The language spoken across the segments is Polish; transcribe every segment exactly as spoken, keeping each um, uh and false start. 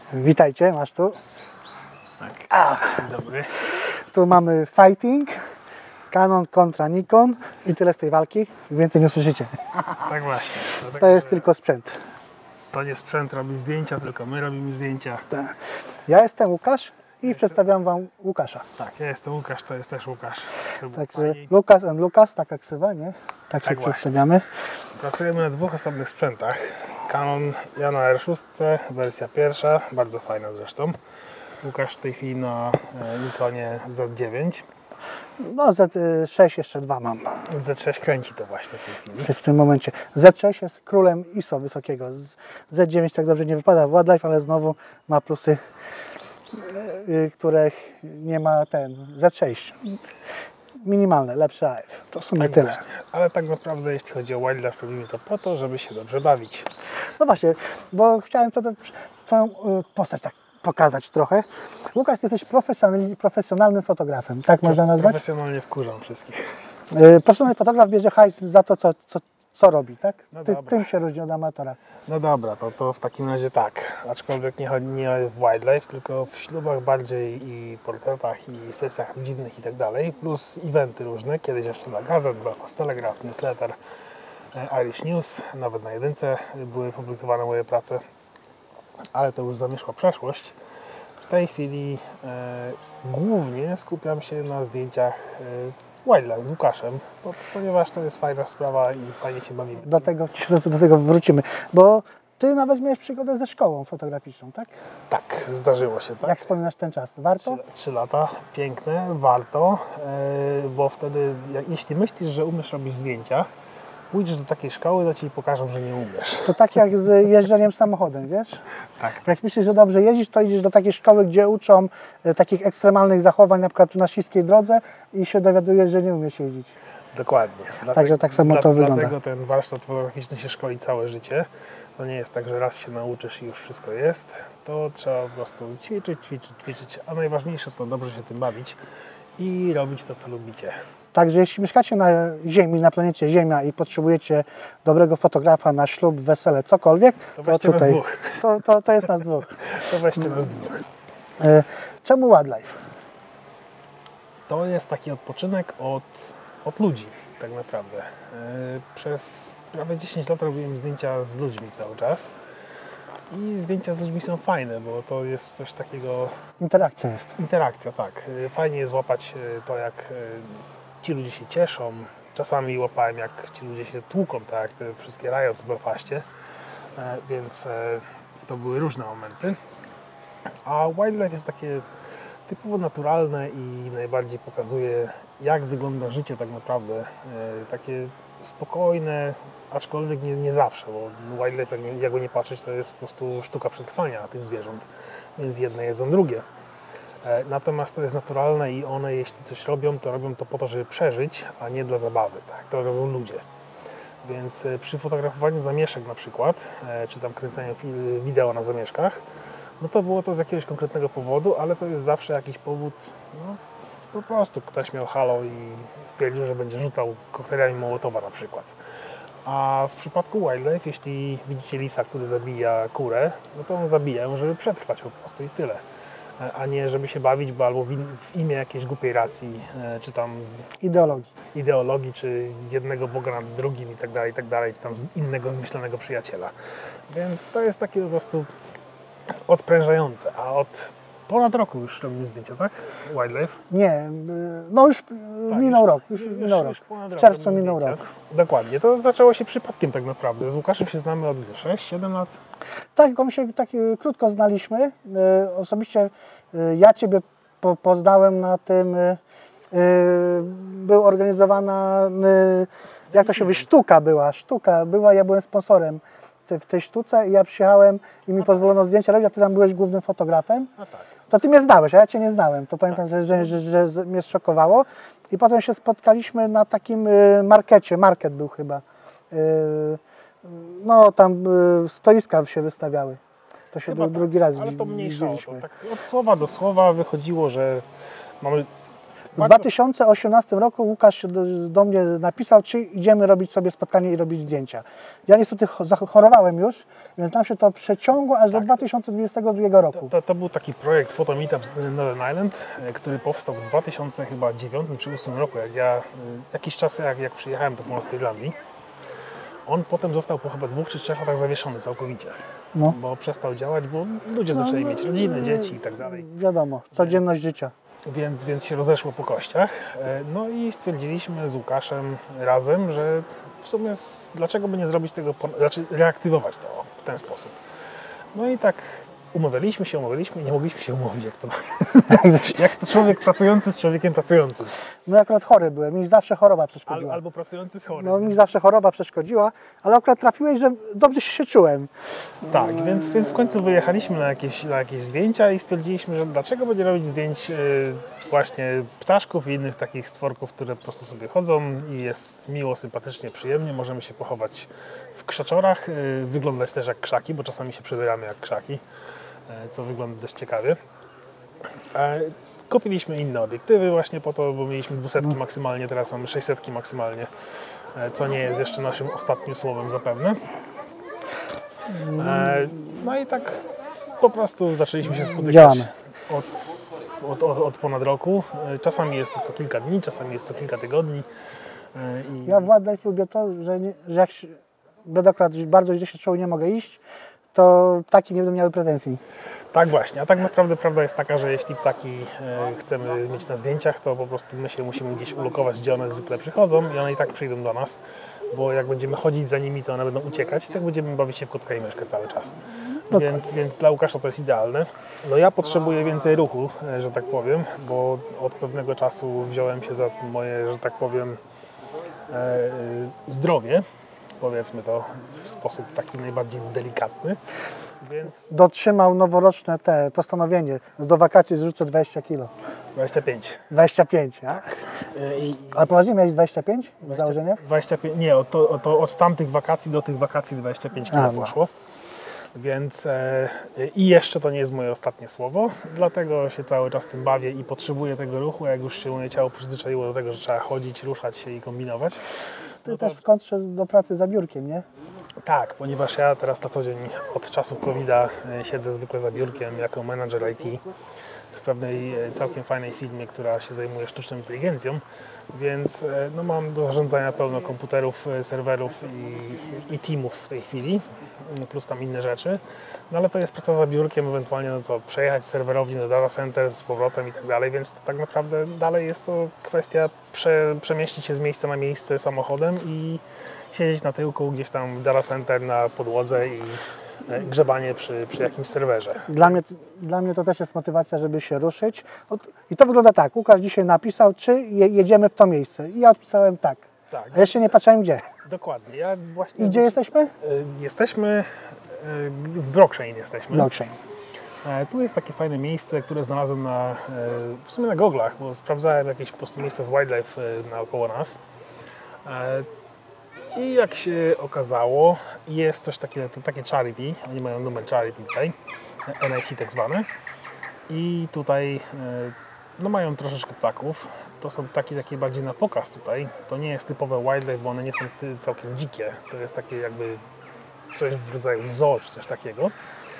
Witajcie, masz tu. Tak. A, Dzień dobry. tu mamy fighting, Canon kontra Nikon i tyle z tej walki. Więcej nie usłyszycie. Tak właśnie. Dlatego, To jest że tylko sprzęt. To nie sprzęt robi zdjęcia, tylko my robimy zdjęcia. Tak. Ja jestem Łukasz i przedstawiam Wam Łukasza. Tak, ja jestem Łukasz, to jest też Łukasz. Żeby było Także fajniej. Lukas and Lukas, taka ksywa, nie? Tak się Tak właśnie. przedstawiamy. Pracujemy na dwóch osobnych sprzętach. Canon ja na R sześć, wersja pierwsza, bardzo fajna zresztą. Łukasz w tej chwili na e, Nikonie Z dziewięć. No Z sześć jeszcze dwa mam Z sześć kręci to właśnie w tej chwili. w tym momencie. Z sześć jest królem I S O wysokiego. Z dziewięć tak dobrze nie wypada w wildlife, ale znowu ma plusy, yy, których nie ma ten Z sześć. Minimalne, lepszy A F. To w sumie Tak tyle. właśnie. Ale tak naprawdę jeśli chodzi o wildlife, robimy to po to, żeby się dobrze bawić. No właśnie, bo chciałem to, to Twoją yy, postać tak pokazać trochę. Łukasz, ty jesteś profesjonalny, profesjonalnym fotografem, tak można nazwać? Profesjonalnie wkurzam wszystkich. Yy, profesjonalny fotograf bierze hajs za to, co, co, co robi, tak? No Ty, dobra. tym się różni od amatora. No dobra, to, to w takim razie tak. Aczkolwiek nie chodzi nie w wildlife, tylko w ślubach bardziej i portretach i sesjach rodzinnych i tak dalej, plus eventy różne. Kiedyś jeszcze dla gazet, Belfast Telegraph, newsletter, e, Irish News, nawet na jedynce były publikowane moje prace, ale to już zamieszła przeszłość. W tej chwili e, głównie skupiam się na zdjęciach e, wildlife z Łukaszem, bo, ponieważ to jest fajna sprawa i fajnie się bawimy. Do tego, do, do tego wrócimy, bo ty nawet miałeś przygodę ze szkołą fotograficzną, tak? Tak, zdarzyło się, tak. Jak wspominasz ten czas? Warto? Trzy, trzy lata, piękne, warto, yy, bo wtedy, jak, jeśli myślisz, że umiesz robić zdjęcia, pójdziesz do takiej szkoły, to ci pokażą, że nie umiesz. To tak jak z jeżdżeniem samochodem, wiesz? Tak. Jak myślisz, że dobrze jeździsz, to idziesz do takiej szkoły, gdzie uczą e, takich ekstremalnych zachowań, na przykład na śliskiej drodze i się dowiadujesz, że nie umiesz jeździć. Dokładnie. Także tak samo dla, to wygląda. Dlatego ten warsztat fotograficzny się szkoli całe życie. To nie jest tak, że raz się nauczysz i już wszystko jest. To trzeba po prostu ćwiczyć, ćwiczyć, ćwiczyć, a najważniejsze to dobrze się tym bawić i robić to, co lubicie. Także jeśli mieszkacie na Ziemi, na planecie Ziemia i potrzebujecie dobrego fotografa na ślub, wesele, cokolwiek, To to weźcie nas tutaj, dwóch. to, to, to jest nas dwóch. To weźcie nas dwóch. E, Czemu wildlife? To jest taki odpoczynek od, od ludzi, tak naprawdę. Yy, Przez prawie dziesięć lat robiłem zdjęcia z ludźmi cały czas. I zdjęcia z ludźmi są fajne, bo to jest coś takiego... Interakcja jest. Interakcja, tak. Yy, Fajnie jest łapać yy, to, jak yy, ci ludzie się cieszą. Czasami łapałem, jak ci ludzie się tłuką, tak jak te wszystkie riots w Belfaście. Yy, Więc yy, to były różne momenty. A wildlife jest takie typowo naturalne i najbardziej pokazuje, jak wygląda życie tak naprawdę. E, takie spokojne, aczkolwiek nie, nie zawsze, bo wildlife, jak, nie, jak go nie patrzeć, to jest po prostu sztuka przetrwania tych zwierząt, więc jedne jedzą drugie. E, natomiast to jest naturalne i one, jeśli coś robią, to robią to po to, żeby przeżyć, a nie dla zabawy. Tak? To robią ludzie. Więc e, przy fotografowaniu zamieszek na przykład, e, czy tam kręceniu fil- wideo na zamieszkach, no to było to z jakiegoś konkretnego powodu, ale to jest zawsze jakiś powód, no po prostu ktoś miał halo i stwierdził, że będzie rzucał koktajlami Mołotowa na przykład. A w przypadku wildlife, jeśli widzicie lisa, który zabija kurę, no to on zabija ją, żeby przetrwać po prostu i tyle. A nie żeby się bawić, bo albo w, in, w imię jakiejś głupiej racji, czy tam Ideologii. ideologii, czy jednego Boga nad drugim i tak dalej, i tak dalej, czy tam z innego zmyślonego przyjaciela. Więc to jest takie po prostu odprężające, a od ponad roku już robimy zdjęcia, tak? Wildlife? Nie, y, no już y, Tak, minął już, rok. Już, już, minął już rok. ponad W rok czerwcu robimy minął zdjęcia. rok. Dokładnie, to zaczęło się przypadkiem tak naprawdę. Z Łukaszem się znamy od ile? sześć siedem lat? Tak, tylko my się tak y, krótko znaliśmy. Y, Osobiście y, ja Ciebie po, poznałem na tym, y, y, był organizowana, y, jak to się mówi, sztuka była, sztuka była, ja byłem sponsorem te- w tej sztuce i ja przyjechałem i mi pozwolono zdjęcia robić, a Ty tam byłeś głównym fotografem. No tak. To Ty mnie znałeś, a ja Cię nie znałem. To pamiętam, że, że, że, że z- mnie zszokowało. I potem się spotkaliśmy na takim y, markecie, market był chyba. Y, no tam y, stoiska się wystawiały. To się Chyba dru, drugi raz Ale to mniejsza o to. widzieliśmy. Tak od słowa do słowa wychodziło, że mamy W dwa tysiące osiemnastym roku Łukasz do, do mnie napisał, czy idziemy robić sobie spotkanie i robić zdjęcia. Ja niestety zachorowałem już, więc nam się to przeciągło aż Tak. do dwa tysiące dwudziestego drugiego roku. To, to, to był taki projekt Photo Meetup z Northern Island, który powstał w dwa tysiące dziewiątym czy dwa tysiące ósmym roku, jak ja jakiś czas jak, jak przyjechałem do Północnej Irlandii. On potem został po chyba dwóch czy trzech latach zawieszony całkowicie, No. bo przestał działać, bo ludzie zaczęli mieć rodziny, dzieci i tak dalej. Wiadomo, codzienność życia. Więc, więc się rozeszło po kościach. No i stwierdziliśmy z Łukaszem razem, że w sumie z, dlaczego by nie zrobić tego, znaczy reaktywować to w ten sposób. No i tak umawialiśmy się, umawialiśmy i nie mogliśmy się umówić, jak to, jak to człowiek pracujący z człowiekiem pracującym. No ja akurat chory byłem, mi zawsze choroba Al, przeszkodziła. albo pracujący z chorym. No mi zawsze choroba przeszkodziła, ale akurat trafiłeś, że dobrze się czułem. Tak, więc, więc w końcu wyjechaliśmy na jakieś, na jakieś zdjęcia i stwierdziliśmy, że dlaczego by nie robić zdjęć yy, właśnie ptaszków i innych takich stworków, które po prostu sobie chodzą i jest miło, sympatycznie, przyjemnie. Możemy się pochować w krzaczorach, yy, wyglądać też jak krzaki, bo czasami się przebieramy jak krzaki, yy, co wygląda dość ciekawie. Yy, kupiliśmy inne obiektywy właśnie po to, bo mieliśmy dwusetki maksymalnie, teraz mamy sześćsetki maksymalnie, yy, co nie jest jeszcze naszym ostatnim słowem zapewne. No i tak po prostu zaczęliśmy się spotykać Działamy. od, od, od, od ponad roku. Czasami jest to co kilka dni, czasami jest co kilka tygodni. I Ja w Wildlife lubię to, że, nie, że jak się, będę akurat bardzo źle się czuł i nie mogę iść, to ptaki nie będą miały pretensji. tak właśnie, a tak naprawdę prawda jest taka, że jeśli ptaki e, chcemy mieć na zdjęciach, to po prostu my się musimy gdzieś ulokować, gdzie one zwykle przychodzą i one i tak przyjdą do nas, bo jak będziemy chodzić za nimi, to one będą uciekać i tak będziemy bawić się w kotka i myszkę cały czas. Więc, więc dla Łukasza to jest idealne. No ja potrzebuję więcej ruchu, e, że tak powiem, bo od pewnego czasu wziąłem się za moje, że tak powiem, e, zdrowie, powiedzmy to w sposób taki najbardziej delikatny, więc Dotrzymał noworoczne te postanowienie, do wakacji zrzucę dwadzieścia kilo. dwadzieścia pięć. dwadzieścia pięć, a? I, Ale poważnie miałeś dwadzieścia pięć w założeniu? dwadzieścia pięć, nie, od, to, to od tamtych wakacji do tych wakacji dwadzieścia pięć kilo A, no. poszło. Więc e, i jeszcze to nie jest moje ostatnie słowo, dlatego się cały czas tym bawię i potrzebuję tego ruchu, jak już się moje ciało przyzwyczaiło do tego, że trzeba chodzić, ruszać się i kombinować. Ty No to, też w kontrze do pracy za biurkiem, nie? tak, ponieważ ja teraz na co dzień od czasu kowida e, siedzę zwykle za biurkiem jako menadżer I T w pewnej e, całkiem fajnej firmie, która się zajmuje sztuczną inteligencją, więc e, no, mam do zarządzania pełno komputerów, e, serwerów i, i teamów w tej chwili, no, plus tam inne rzeczy. No ale to jest praca za biurkiem, ewentualnie no co, przejechać z serwerowni do data center z powrotem i tak dalej, więc to tak naprawdę dalej jest to kwestia prze, przemieścić się z miejsca na miejsce samochodem i siedzieć na tyłku gdzieś tam w data center na podłodze i e, grzebanie przy, przy jakimś serwerze. Dla mnie, dla mnie to też jest motywacja, żeby się ruszyć. Od- I to wygląda tak, Łukasz dzisiaj napisał, czy je, jedziemy w to miejsce. I ja odpisałem tak. Tak, A jeszcze nie patrzyłem gdzie. dokładnie. Ja właśnie I gdzie jesteśmy? e, Jesteśmy e, w Brookshane jesteśmy. Blockchain. E, Tu jest takie fajne miejsce, które znalazłem na, e, w sumie na goglach, bo sprawdzałem jakieś po prostu miejsca z wildlife e, naokoło nas. E, I jak się okazało, jest coś takiego, to takie charity, oni mają numer charity tutaj, N I C tak zwane. I tutaj e, no mają troszeczkę ptaków. To są ptaki takie bardziej na pokaz tutaj. To nie jest typowe wildlife, bo one nie są ty- całkiem dzikie. To jest takie jakby coś w rodzaju zoo czy coś takiego.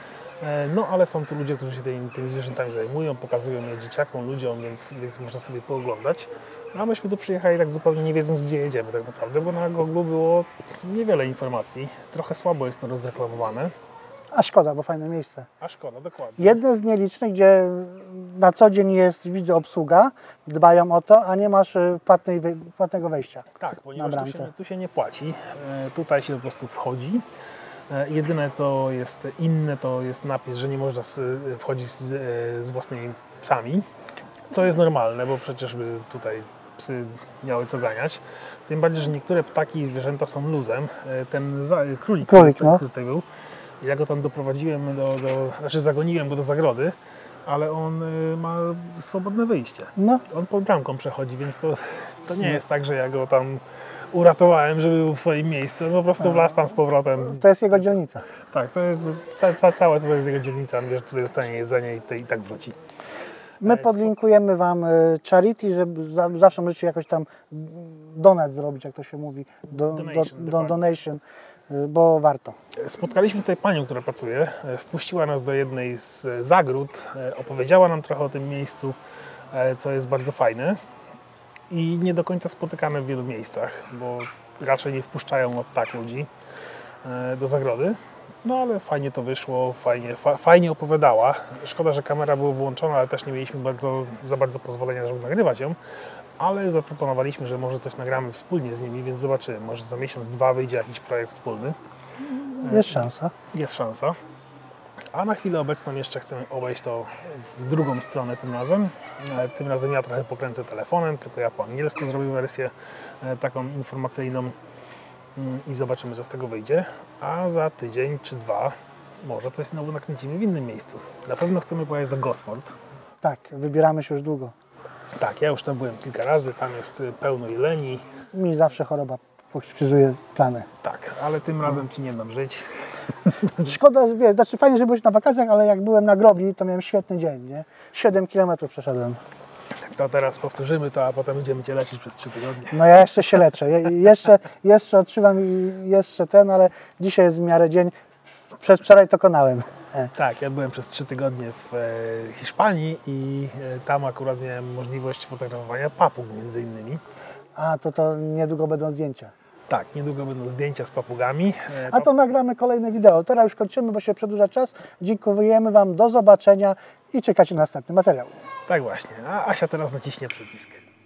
E, No ale są tu ludzie, którzy się tymi, tymi zwierzętami zajmują, pokazują je dzieciakom, ludziom, więc, więc można sobie pooglądać. No, a myśmy tu przyjechali tak zupełnie nie wiedząc, gdzie jedziemy tak naprawdę, bo na Google było niewiele informacji. Trochę słabo jest to rozreklamowane, A szkoda, bo fajne miejsce. a szkoda, dokładnie. Jedne z nielicznych, gdzie na co dzień jest, widzę, obsługa, dbają o to, a nie masz y, płatnej, wej- płatnego wejścia. Tak, ponieważ na tu się, bramce. tu się nie płaci, e, tutaj się po prostu wchodzi. E, Jedyne co jest inne to jest napis, że nie można s- wchodzić z, e, z własnymi psami, co jest normalne, bo przecież by tutaj psy miały co ganiać. Tym bardziej, że niektóre ptaki i zwierzęta są luzem. E, Ten za, królik, Królik, który, no. który tutaj był, ja go tam doprowadziłem do, do, znaczy zagoniłem go do zagrody, ale on y, ma swobodne wyjście. No, On pod bramką przechodzi, więc to, to nie jest tak, że ja go tam uratowałem, żeby był w swoim miejscu. On po prostu wlazł tam z powrotem. to jest jego dzielnica. Tak, to jest ca, ca, całe to jest jego dzielnica. On wie, że tutaj dostanie jedzenie i, te, i tak wróci. My podlinkujemy Wam y, charity, żeby za, zawsze możecie jakoś tam donat zrobić, jak to się mówi, do, Donation, do, do, donation, y, bo warto. Spotkaliśmy tutaj panią, która pracuje, e, wpuściła nas do jednej z zagród, e, opowiedziała nam trochę o tym miejscu, e, co jest bardzo fajne i nie do końca spotykane w wielu miejscach, bo raczej nie wpuszczają od tak ludzi e, do zagrody. No ale fajnie to wyszło, fajnie, fa, fajnie opowiadała. Szkoda, że kamera była włączona, ale też nie mieliśmy bardzo, za bardzo pozwolenia, żeby nagrywać ją. Ale zaproponowaliśmy, że może coś nagramy wspólnie z nimi, więc zobaczymy. Może za miesiąc, dwa wyjdzie jakiś projekt wspólny. Jest szansa. Jest szansa. A na chwilę obecną jeszcze chcemy obejść to w drugą stronę tym razem. E, Tym razem ja trochę pokręcę telefonem, tylko ja po angielsku zrobię wersję e, taką informacyjną mm, i zobaczymy, co z tego wyjdzie. A za tydzień czy dwa może coś znowu nakręcimy w innym miejscu. Na pewno chcemy pojechać do Gosford. Tak, wybieramy się już długo. Tak, ja już tam byłem kilka razy, tam jest y, pełno jeleni. Mi zawsze choroba pokrzyżuje plany. Tak, ale tym razem Ci nie dam żyć. Szkoda, że wiesz, znaczy fajnie, że byłeś na wakacjach, ale jak byłem na grobli, to miałem świetny dzień, nie? siedem kilometrów przeszedłem. To teraz powtórzymy to, a potem będziemy Cię leczyć przez trzy tygodnie. No ja jeszcze się leczę, Je, jeszcze, jeszcze otrzymam i jeszcze ten, ale dzisiaj jest w miarę dzień. Przez wczoraj to konałem. Tak, ja byłem przez trzy tygodnie w e, Hiszpanii i e, tam akurat miałem możliwość fotografowania papug między innymi. A, to to niedługo będą zdjęcia. Tak, niedługo będą zdjęcia z papugami. E, A to nagramy kolejne wideo. Teraz już kończymy, bo się przedłuża czas. Dziękujemy Wam, do zobaczenia i czekacie na następny materiał. Tak właśnie, a Asia teraz naciśnie przycisk.